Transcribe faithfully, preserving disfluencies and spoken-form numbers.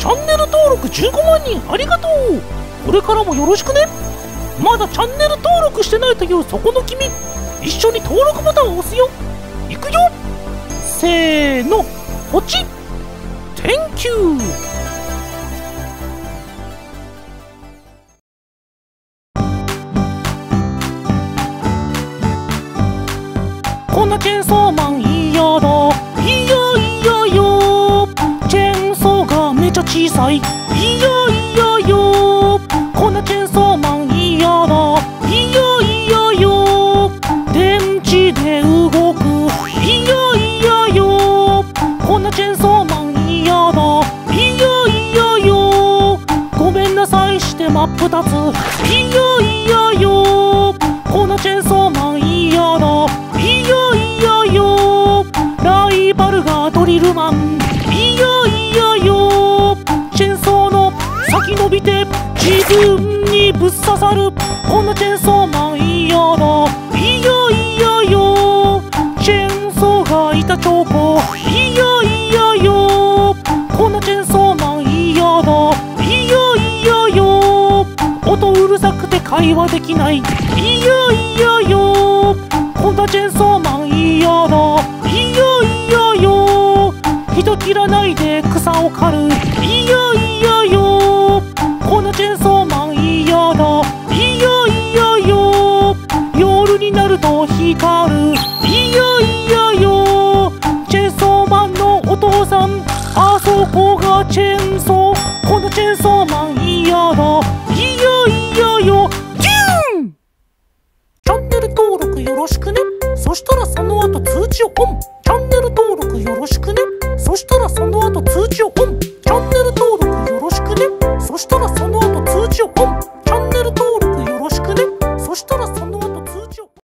チャンネル登録じゅうごまんにんありがとう。これからもよろしくね。まだチャンネル登録してないというそこの君、一緒に登録ボタンを押すよ。いくよ、せーの、ポチッ。 Thank you。 こんなチェーンソーマン嫌だ、いやいやよ。チェーンソーがめちゃ小さい、いやいやよ。こんなチェーンソーマン嫌だ、いやいやよ。電池で動く、いやいやよ。こんなチェーンソーマン嫌だ、いやいやよ。ごめんなさいして真っ二つ、いやいやよ。こんなチェーンソーマン嫌だ、いやいやよ。ライバルがドリルマン、いやいやよ。チェーンソーの先伸びて自分にぶっ刺さる、こんなチェーンソーマン嫌だ、いやいやよ。チェーンソーが板チョコ、いやいやよ。こんなチェーンソーマン嫌だ、いやいやよ。音うるさくて会話できない、いやいやよ。こんなチェーンソーマン嫌だ、いやいやよ。人切らないで草を刈る、いやいやよ。こんなチェーンソーマン嫌だ、いやいやよ。夜になると光る、いやいやよ。チェーンソーマンのお父さん、あそこがチェーンソー。こんなチェーンソーマン嫌だ、いやいやよ。ジューン。チャンネル登録よろしくね。そしたらその後通知をオン。チャンネル登録よろしくね。そしたらその後通知をオン。チャンネル登録よろしくね。そしたらその後通知をオン。